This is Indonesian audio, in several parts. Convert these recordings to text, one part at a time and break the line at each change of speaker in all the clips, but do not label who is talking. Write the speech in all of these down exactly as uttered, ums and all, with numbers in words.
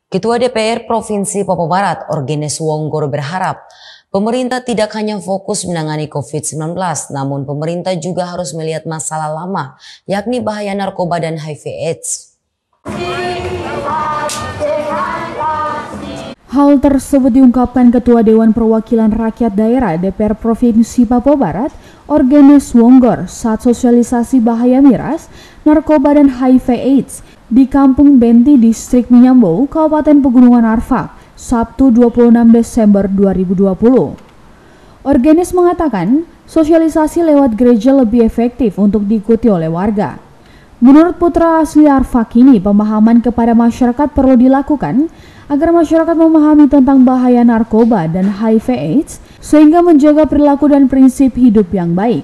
Ketua D P R Provinsi Papua Barat, Orgenes Wonggor berharap pemerintah tidak hanya fokus menangani covid sembilan belas, namun pemerintah juga harus melihat masalah lama, yakni bahaya narkoba dan H I V AIDS.
Hal tersebut diungkapkan Ketua Dewan Perwakilan Rakyat Daerah D P R Provinsi Papua Barat, Orgenes Wonggor, saat sosialisasi bahaya miras, narkoba dan H I V AIDS di Kampung Benti, Distrik Minyambou, Kabupaten Pegunungan Arfak, Sabtu dua puluh enam Desember dua ribu dua puluh. Orgenes mengatakan, sosialisasi lewat gereja lebih efektif untuk diikuti oleh warga. Menurut putra asli Arfak ini, pemahaman kepada masyarakat perlu dilakukan agar masyarakat memahami tentang bahaya narkoba dan H I V AIDS sehingga menjaga perilaku dan prinsip hidup yang baik.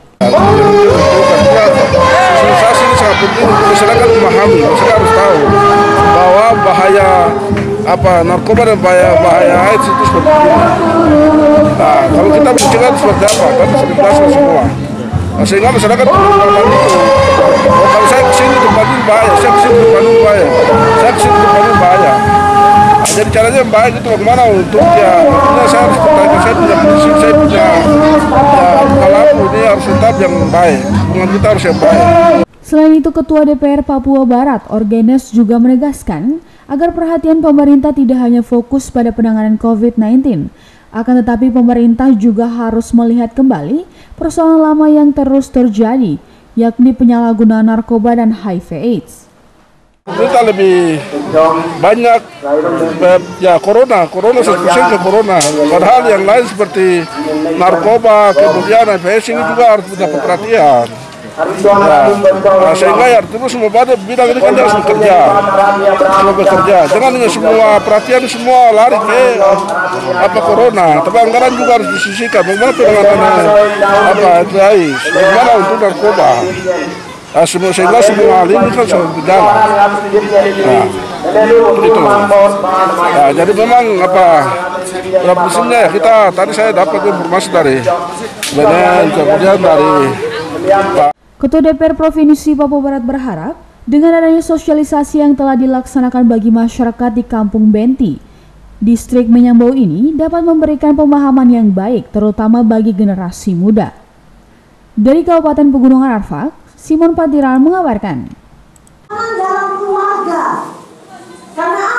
Sosialisasi ini sangat penting untuk masyarakat memahami, masyarakat harus tahu bahwa bahaya apa narkoba dan bahaya bahaya AIDS itu seperti ini. Nah, kalau kita mencegah seperti apa? Kan sudah jelas semua. Nah, sehingga masyarakat memahami itu. Oh, kalau saya kesini tempat ini bahaya, saya kesini tempat ini bahaya, saya kesini tempat ini bahaya. Nah, jadi caranya yang baik itu bagaimana untuk ya, tentunya saya harus bertanya, saya punya prinsip, saya punya ya, kalau ini harus tetap yang baik, hubungan kita harus yang baik.
Selain itu, Ketua D P R Papua Barat, Orgenes juga menegaskan agar perhatian pemerintah tidak hanya fokus pada penanganan covid sembilan belas, akan tetapi pemerintah juga harus melihat kembali persoalan lama yang terus terjadi, yakni penyalahgunaan narkoba dan H I V AIDS.
Kita lebih banyak ya corona, corona seterusnya ke corona. Padahal yang lain seperti narkoba, kemudian H I V AIDS ini juga harus mendapat perhatian. Ya, nah, sehingga ya terus semua bidang ini kan harus bekerja, semua bekerja. Jangan dengan semua perhatian semua lari ke apa corona, tapi anggaran juga harus disisihkan. Bagaimana penanganan apa H I V, bagaimana untuk narkoba. Nah, semua sehingga semua hal ini kan sudah berjalan. Nah, itu. Nah, jadi memang apa prinsipnya ya kita tadi saya dapat informasi dari Benen, kemudian dari Pak.
Ketua D P R Provinsi Papua Barat berharap dengan adanya sosialisasi yang telah dilaksanakan bagi masyarakat di Kampung Benti, Distrik Minyambou ini dapat memberikan pemahaman yang baik terutama bagi generasi muda. Dari Kabupaten Pegunungan Arfak, Simon Patiran mengabarkan.
Dalam keluarga, karena